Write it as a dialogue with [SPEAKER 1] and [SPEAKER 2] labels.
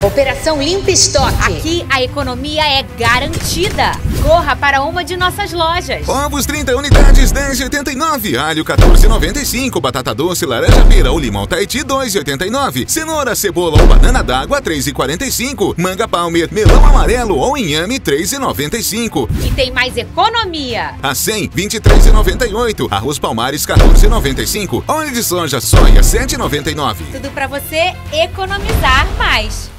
[SPEAKER 1] Operação Limpa Estoque.
[SPEAKER 2] Aqui a economia é garantida. Corra para uma de nossas lojas.
[SPEAKER 3] Ovos 30 unidades, 10,89. Alho 14,95. Batata doce, laranja pera ou limão Tahiti, 2,89. Cenoura, cebola ou banana d'água, 3,45. Manga palmer, melão amarelo ou inhame, 3,95.
[SPEAKER 2] E tem mais economia.
[SPEAKER 3] A 100, 23,98. Arroz palmares, 14,95. Óleo de soja, soia, 7,99.
[SPEAKER 2] Tudo para você economizar mais.